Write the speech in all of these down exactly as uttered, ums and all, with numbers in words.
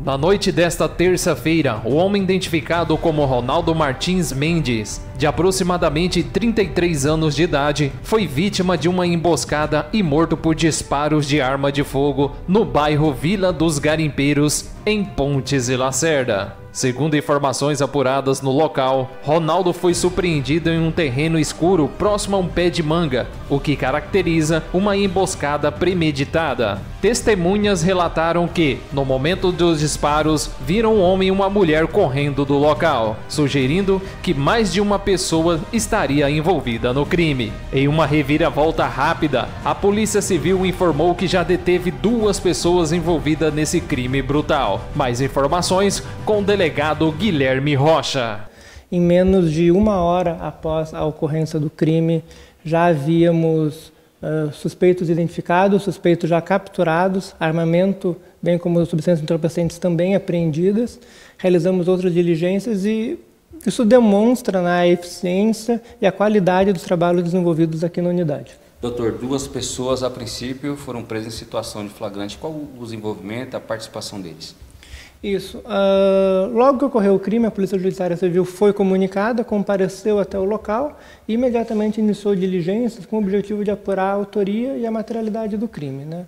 Na noite desta terça-feira, o homem identificado como Ronaldo Martins Mendes, de aproximadamente trinta e três anos de idade, foi vítima de uma emboscada e morto por disparos de arma de fogo no bairro Vila dos Garimpeiros, em Pontes e Lacerda. Segundo informações apuradas no local, Ronaldo foi surpreendido em um terreno escuro próximo a um pé de manga, o que caracteriza uma emboscada premeditada. Testemunhas relataram que, no momento dos disparos, viram um homem e uma mulher correndo do local, sugerindo que mais de uma pessoa estaria envolvida no crime. Em uma reviravolta rápida, a Polícia Civil informou que já deteve duas pessoas envolvidas nesse crime brutal. Mais informações com o delegado Guilherme Rocha. Em menos de uma hora após a ocorrência do crime, já havíamos uh, suspeitos identificados, suspeitos já capturados, armamento, bem como substâncias entorpecentes também apreendidas. Realizamos outras diligências e isso demonstra, né, a eficiência e a qualidade dos trabalhos desenvolvidos aqui na unidade. Doutor, duas pessoas a princípio foram presas em situação de flagrante. Qual o desenvolvimento, a participação deles? Isso. Uh, logo que ocorreu o crime, a Polícia Judiciária Civil foi comunicada, compareceu até o local e imediatamente iniciou diligências com o objetivo de apurar a autoria e a materialidade do crime, né?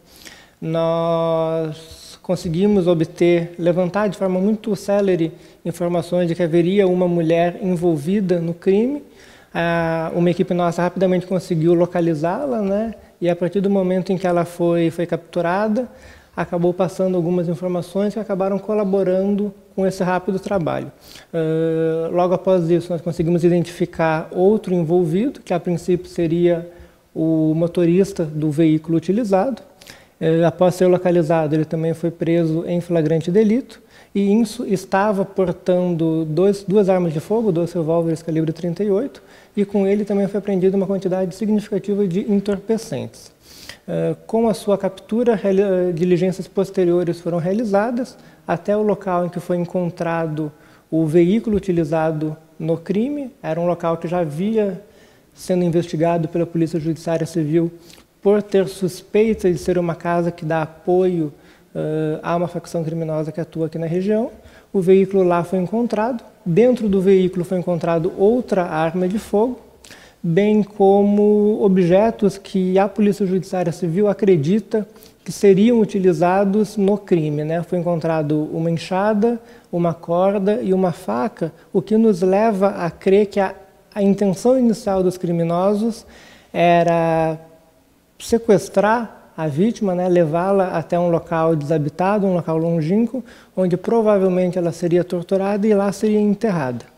Nós conseguimos obter, levantar de forma muito célere informações de que haveria uma mulher envolvida no crime. Uh, uma equipe nossa rapidamente conseguiu localizá-la, né? E a partir do momento em que ela foi, foi capturada, acabou passando algumas informações que acabaram colaborando com esse rápido trabalho. Uh, logo após isso, nós conseguimos identificar outro envolvido, que a princípio seria o motorista do veículo utilizado. Uh, após ser localizado, ele também foi preso em flagrante delito e isso estava portando dois, duas armas de fogo, dois revólveres calibre trinta e oito, e com ele também foi apreendida uma quantidade significativa de entorpecentes. Uh, com a sua captura, uh, diligências posteriores foram realizadas até o local em que foi encontrado o veículo utilizado no crime. Era um local que já havia sendo investigado pela Polícia Judiciária Civil por ter suspeita de ser uma casa que dá apoio uh, a uma facção criminosa que atua aqui na região. O veículo lá foi encontrado. Dentro do veículo foi encontrado outra arma de fogo, bem como objetos que a Polícia Judiciária Civil acredita que seriam utilizados no crime, né? Foi encontrado uma enxada, uma corda e uma faca, o que nos leva a crer que a, a intenção inicial dos criminosos era sequestrar a vítima, né? Levá-la até um local desabitado, um local longínquo, onde provavelmente ela seria torturada e lá seria enterrada.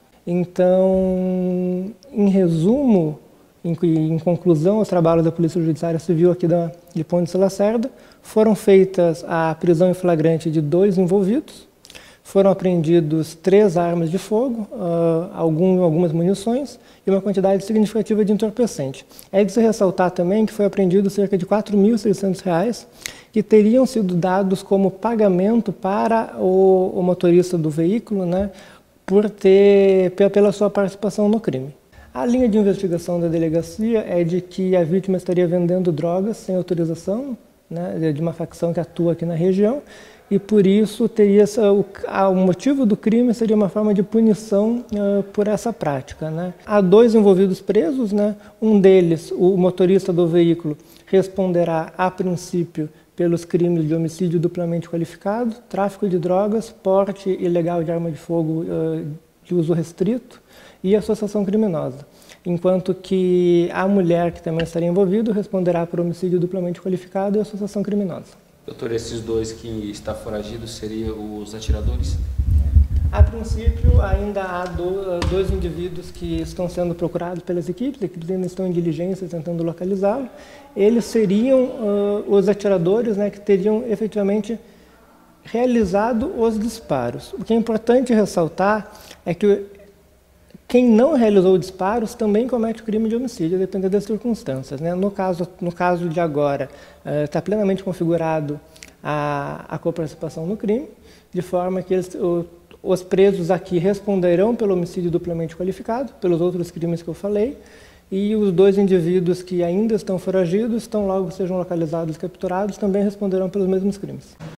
Então, em resumo, em, em conclusão aos trabalhos da Polícia Judiciária Civil aqui da, de Pontes e Lacerda, foram feitas a prisão em flagrante de dois envolvidos, foram apreendidos três armas de fogo, uh, algum, algumas munições e uma quantidade significativa de entorpecente. É de se ressaltar também que foi apreendido cerca de quatro mil e seiscentos reais que teriam sido dados como pagamento para o, o motorista do veículo, né, por ter, pela sua participação no crime. A linha de investigação da delegacia é de que a vítima estaria vendendo drogas sem autorização, né, de uma facção que atua aqui na região, e por isso teria essa, o, a, o motivo do crime seria uma forma de punição uh, por essa prática, né. Há dois envolvidos presos, né, um deles, o motorista do veículo, responderá a princípio pelos crimes de homicídio duplamente qualificado, tráfico de drogas, porte ilegal de arma de fogo uh, de uso restrito e associação criminosa. Enquanto que a mulher, que também estaria envolvida, responderá por homicídio duplamente qualificado e associação criminosa. Doutor, esses dois que está foragidos seriam os atiradores? A princípio, ainda há dois indivíduos que estão sendo procurados pelas equipes, as equipes ainda estão em diligência tentando localizá-lo. Eles seriam uh, os atiradores, né, que teriam efetivamente realizado os disparos. O que é importante ressaltar é que quem não realizou disparos também comete o crime de homicídio, dependendo das circunstâncias, né? No caso, no caso de agora, está uh, plenamente configurado a, a coparticipação no crime, de forma que eles, o, os presos aqui responderão pelo homicídio duplamente qualificado, pelos outros crimes que eu falei, e os dois indivíduos que ainda estão foragidos, tão logo sejam localizados e capturados, também responderão pelos mesmos crimes.